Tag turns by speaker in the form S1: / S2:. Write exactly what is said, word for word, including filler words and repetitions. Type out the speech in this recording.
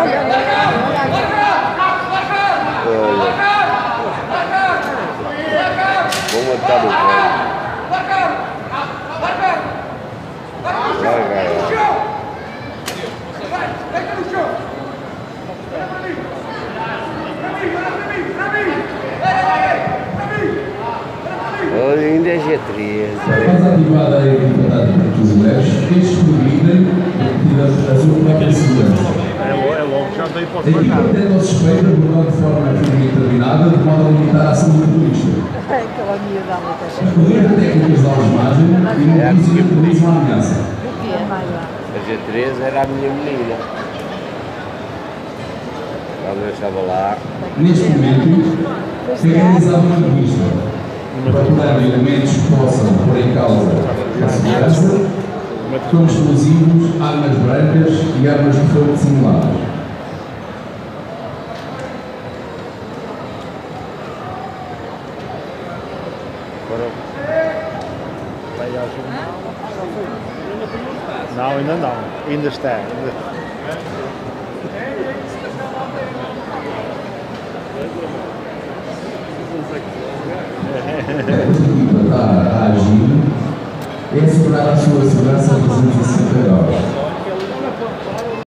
S1: Vou botar no pé. Vai, vai, vai. Olha, ainda é G três.
S2: Após ativada a equipa tática dos mulheres, estes progridem a sua própria segurança.
S3: É logo, já dei para o
S2: A equipa tenta ao suspeito abordar de forma determinada, de modo a limitar a ação do turista. As corridas técnicas de algemagem imobilizam a ameaça.
S1: A G três era a minha menina. Ela estava lá.
S2: Neste momento, foi realizada uma revista. Procurando elementos que possam pôr em causa a segurança, como explosivos, armas brancas e armas de fogo simuladas.
S3: Não, ainda não. Ainda está. Ainda...
S2: A equipa está a agir é assegurar a sua segurança a trezentos e sessenta graus.